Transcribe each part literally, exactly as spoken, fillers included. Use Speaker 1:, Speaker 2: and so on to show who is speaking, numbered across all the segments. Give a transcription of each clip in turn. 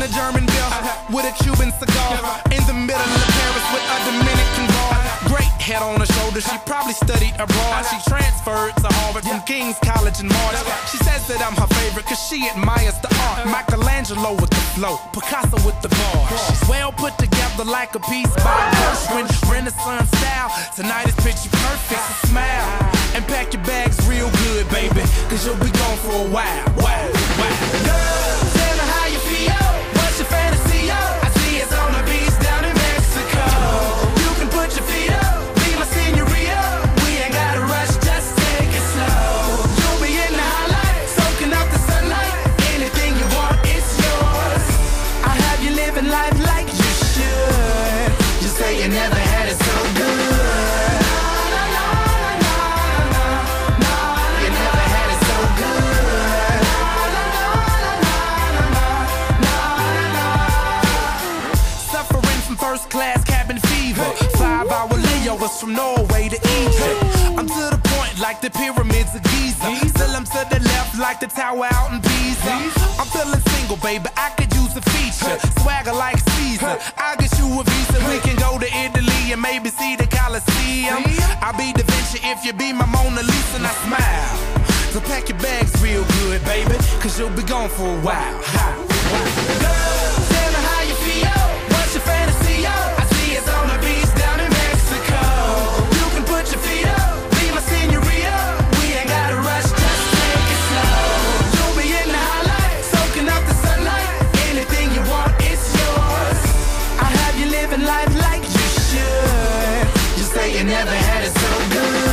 Speaker 1: German beer with a Cuban cigar. In the middle of Paris with a Dominican bar. Great head on her shoulder, she probably studied abroad. She transferred to Harvard from King's College in March. She says that I'm her favorite cause she admires the art. Michelangelo with the flow, Picasso with the bar. She's well put together like a piece by Gershwin, Renaissance style. Tonight is picture perfect, so smile and pack your bags real good, baby, cause you'll be gone for a while. Wow, wow. Girl, tell me how you feel. What's your fantasy, yo? I see it's on the beach down in Mexico. You can put your feet up, be my senorita. We ain't gotta rush, just take it slow. You'll be in the highlight, soaking up the sunlight. Anything you want, it's yours. I have you living life like you should. Just say you never had it so good. First class cabin fever, five hour layovers from Norway to Egypt. I'm to the point like the pyramids of Giza. Still I'm to the left like the tower out in Pisa. I'm feeling single, baby, I could use a feature. Swagger like Caesar, I'll get you a visa. We can go to Italy and maybe see the Colosseum. I'll be Da Vinci if you be my Mona Lisa and I smile. So pack your bags real good, baby, cause you'll be gone for a while. Girl, tell me how you feel. What's your fantasy, yo? I see it's on the beach down in Mexico. You can put your feet up, be my senorita. We ain't gotta rush, just take it slow. You'll be in the highlight, soaking up the sunlight. Anything you want, it's yours. I have you living life like you should. Just say you never had it so good.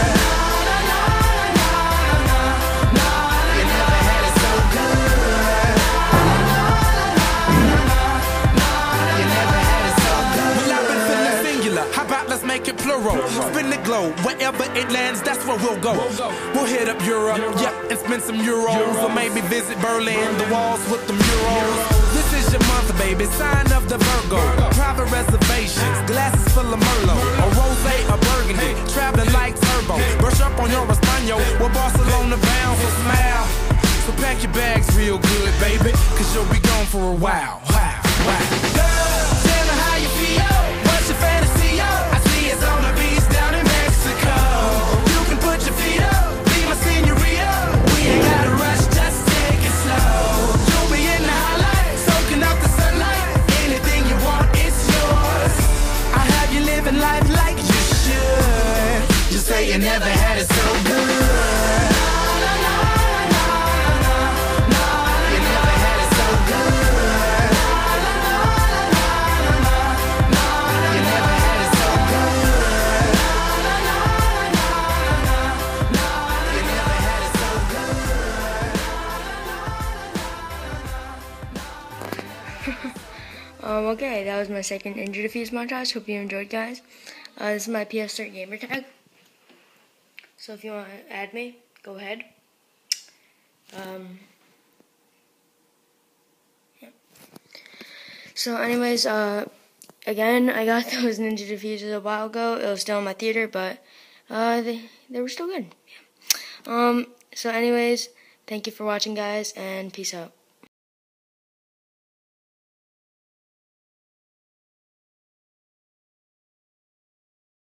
Speaker 1: Let's make it plural. Spin the globe, wherever it lands, that's where we'll go. We'll hit up Europe, yeah, and spend some euros. Or maybe visit Berlin, the walls with the murals. This is your month, baby, sign of the Virgo. Private reservations, glasses full of Merlot. A rosé, a burgundy, traveling like turbo. Brush up on your Espanol, we're Barcelona bound, so smile. So pack your bags real good, baby, cause you'll be gone for a while. Wow, wow. Girl, tell me how you feel. What's your fantasy, yo? It's on the beach down in Mexico. You can put your feet up, be my senorita. We ain't gotta rush, just take it slow. You'll be in the highlight, soaking up the sunlight. Anything you want, it's yours. I have you living life like you should. Just say you never had it so good. You never had it so good. You never had it so good.
Speaker 2: um, okay, that was my second Injury Defeats montage. Hope you enjoyed, guys. Uh, this is my P S three gamer tag. So if you want to add me, go ahead. Um, yeah. So anyways, uh, again, I got those Ninja Diffusers a while ago. It was still in my theater, but uh, they, they were still good. Yeah. Um, so anyways, thank you for watching, guys, and peace out.